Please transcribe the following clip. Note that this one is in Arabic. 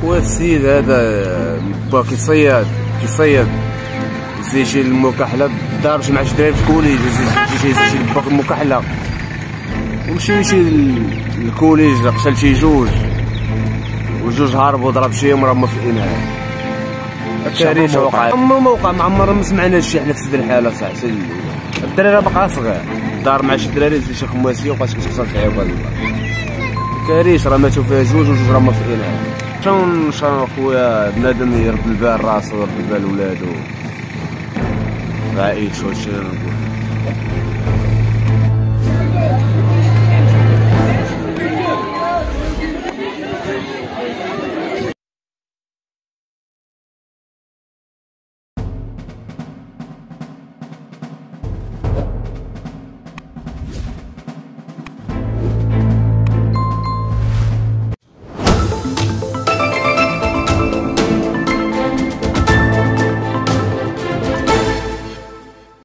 خويا السيد هذا با كيصيد زي شي المكحله دار مع شي دراري في الكوليج شي باك المكحله ومشي شي الكوليج قتل شي جوج هربوا ضرب شيهم راه هما في الانهاء. كارثه وقع ما وقع ما عمرنا ما سمعناش شي حنا في سد الحاله صاحبي. الدراري راه باقا صغير دار مع شي دراري زي شي خماسيه وبقات كتكسر في عيوبها. كارثه راه ماتوا فيها جوج راه هما في الانهاء. شنو خويا بنادم يرد البال راسو ويرد البال ولادو عايش. واش نقول